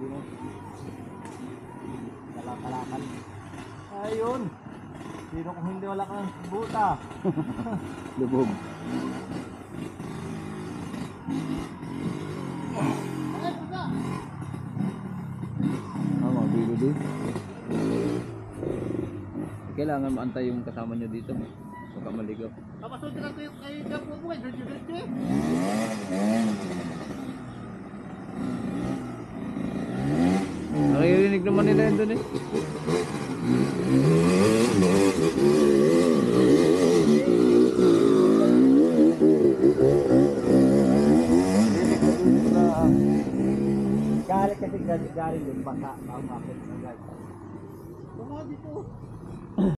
mo. Kalakalakan. Ayun. Sino kung hindi wala kang buta? Lubog. Mabilo din. Kailangan maantay yung kasama nyo dito. Baka maligaw. Kapasod na kayo kay Gapo mo kay Dodge. Nakirinig naman nila yun dun eh. Galing kasi galing yung baka. Bakit? Dito.